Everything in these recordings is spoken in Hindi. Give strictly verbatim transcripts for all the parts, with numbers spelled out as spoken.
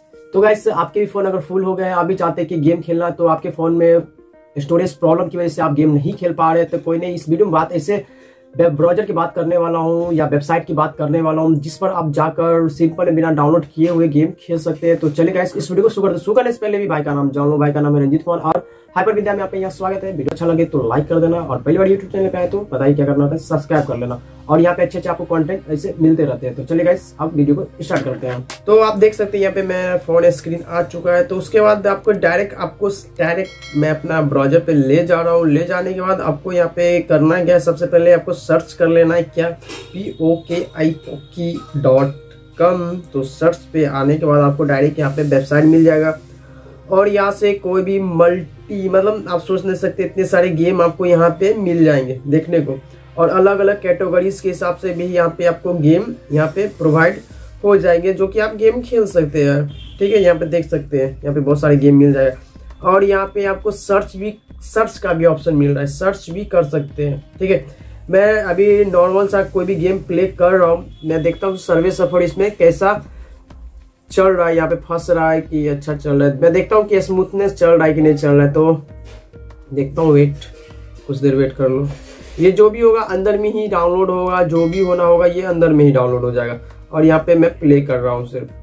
तो गाइस आपके भी फोन अगर फुल हो गए, आप भी चाहते हैं कि गेम खेलना, तो आपके फोन में स्टोरेज प्रॉब्लम की वजह से आप गेम नहीं खेल पा रहे, तो कोई नहीं, इस वीडियो में बात ऐसे वेब ब्राउजर की बात करने वाला हूं या वेबसाइट की बात करने वाला हूं जिस पर आप जाकर सिंपल बिना डाउनलोड किए हुए गेम खेल सकते हैं। तो चलिए गाइस इस वीडियो को शुरू करते हैं। शुरू करने से पहले भी भाई का नाम जान लो। भाई का नाम है रंजीत कुमार और हाइपर विद्या में आपका यहाँ स्वागत है। वीडियो अच्छा लगे तो लाइक कर देना और पहली बार यूट्यूब चैनल पे आए तो पता ही क्या करना होता है, सब्सक्राइब कर लेना और यहाँ पे अच्छे अच्छे आपको कंटेंट ऐसे मिलते रहते हैं। तो चलिए गाइस अब वीडियो को स्टार्ट करते हैं। तो आप देख सकते हैं यहाँ पे मेरा फोन स्क्रीन आ चुका है। तो उसके बाद आपको डायरेक्ट आपको डायरेक्ट मैं अपना ब्राउजर पे ले जा रहा हूँ। ले जाने के बाद आपको यहाँ पे करना क्या है, सबसे पहले आपको सर्च कर लेना है क्या, P O K I Poki dot com. तो सर्च पे आने के बाद आपको डायरेक्ट यहाँ पे वेबसाइट मिल जाएगा और यहाँ से कोई भी मल्टी मतलब आप सोच नहीं सकते इतने सारे गेम आपको यहाँ पे मिल जाएंगे देखने को, और अलग अलग कैटेगरीज के हिसाब से भी यहाँ पे आपको गेम यहाँ पे प्रोवाइड हो जाएंगे जो कि आप गेम खेल सकते हैं। ठीक है, यहाँ पे देख सकते हैं यहाँ पे बहुत सारे गेम मिल जाएगा और यहाँ पे आपको सर्च भी सर्च का भी ऑप्शन मिल रहा है, सर्च भी कर सकते हैं। ठीक है, मैं अभी नॉर्मल सा कोई भी गेम प्ले कर रहा हूँ, मैं देखता हूँ सर्वे सफर इसमें कैसा चल रहा है, यहाँ पे फंस रहा है कि अच्छा चल रहा है, मैं देखता हूँ कि स्मूथनेस चल रहा है कि नहीं चल रहा है। तो देखता हूँ, वेट कुछ देर वेट कर लो। ये जो भी होगा अंदर में ही डाउनलोड होगा, जो भी होना होगा ये अंदर में ही डाउनलोड हो जाएगा और यहाँ पे मैं प्ले कर रहा हूँ सिर्फ।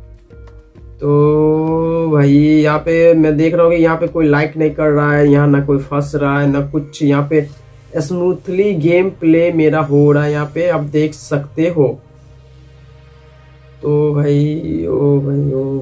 तो भाई यहाँ पे मैं देख रहा हूँ कि यहाँ पे कोई लाइक नहीं कर रहा है, यहाँ ना कोई फंस रहा है ना कुछ, यहाँ पे स्मूथली गेम प्ले मेरा हो रहा है, यहाँ पे आप देख सकते हो। तो भाई ओ भाई ओ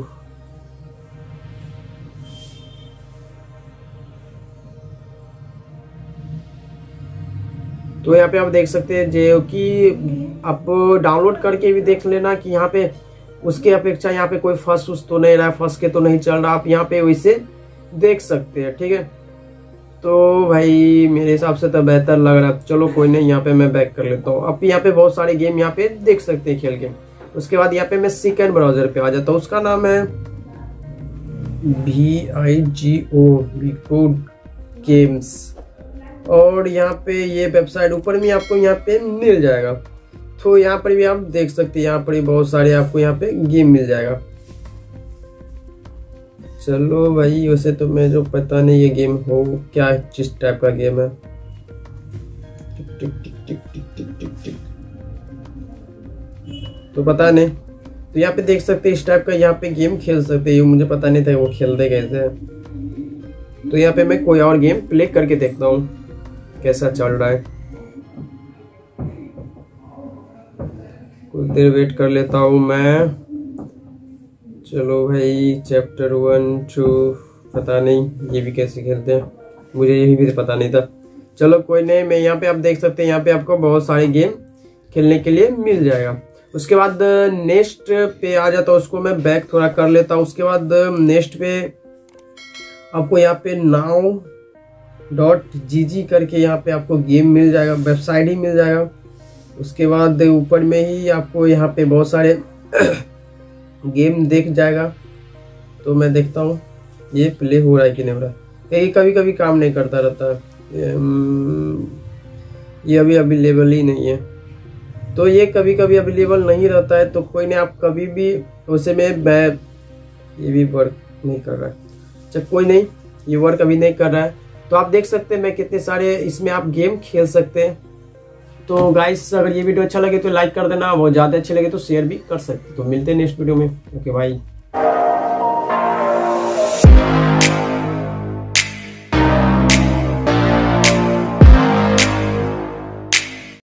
तो यहाँ पे आप देख सकते हैं जो कि आप डाउनलोड करके भी देख लेना कि यहाँ पे उसके अपेक्षा यहाँ पे कोई फंस उस तो नहीं रहा है, फंस के तो नहीं चल रहा, आप यहाँ पे वैसे देख सकते हैं। ठीक है, तो भाई मेरे हिसाब से तो बेहतर लग रहा है। चलो कोई नहीं, यहाँ पे मैं बैक कर लेता हूँ। अब यहाँ पे बहुत सारे गेम यहाँ पे देख सकते हैं खेल के। उसके बाद यहाँ पे मैं सेकंड ब्राउजर पे आ जाता हूँ, उसका नाम है V I G O Vigo games और यहाँ पे ये वेबसाइट ऊपर में आपको यहाँ पे मिल जाएगा। तो यहाँ पर भी आप देख सकते हैं, यहाँ पर भी बहुत सारे आपको यहाँ पे गेम मिल जाएगा। चलो भाई वैसे तो मैं जो पता नहीं ये गेम हो क्या किस टाइप का गेम है। टिक टिक टिक टिक टिक टिक टिक टिक तो पता नहीं। तो यहाँ पे देख सकते हैं इस टाइप का यहाँ पे गेम खेल सकते हैं, मुझे पता नहीं था वो खेलते कैसे। तो यहाँ पे मैं कोई और गेम प्ले करके देखता हूँ कैसा चल रहा है। कुछ देर वेट कर लेता हूँ मैं। चलो भाई चैप्टर वन टू पता नहीं ये भी कैसे खेलते हैं, मुझे ये भी पता नहीं था। चलो कोई नहीं, मैं यहाँ पे आप देख सकते हैं यहाँ पे आपको बहुत सारे गेम खेलने के लिए मिल जाएगा। उसके बाद नेक्स्ट पे आ जाता हूँ, उसको मैं बैक थोड़ा कर लेता हूँ। उसके बाद नेक्स्ट पे आपको यहाँ पे नाउ डॉट जी जी करके यहाँ पे आपको गेम मिल जाएगा, वेबसाइट ही मिल जाएगा। उसके बाद ऊपर में ही आपको यहाँ पे बहुत सारे गेम देख जाएगा। तो मैं देखता हूँ ये प्ले हो रहा है कि नहीं हो रहा है, कहीं कभी कभी काम नहीं करता रहता है, ये अभी अवेलेबल ही नहीं है। तो ये कभी कभी अवेलेबल नहीं रहता है, तो कोई नहीं, आप कभी भी उसे में मैं ये भी वर्क नहीं कर रहा है। अच्छा कोई नहीं, ये वर्क अभी नहीं कर रहा है। तो आप देख सकते हैं मैं कितने सारे इसमें आप गेम खेल सकते हैं। तो गाइस अगर ये वीडियो अच्छा लगे तो लाइक कर देना, बहुत ज़्यादा अच्छे लगे तो शेयर भी कर सकते। तो मिलते हैं नेक्स्ट वीडियो में। ओके भाई।